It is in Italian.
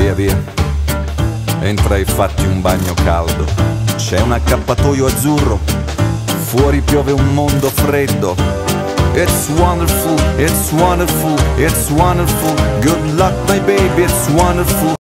Via via, entra e fatti un bagno caldo. C'è un accappatoio azzurro, fuori piove un mondo freddo. It's wonderful, it's wonderful, it's wonderful. Good luck my baby, it's wonderful.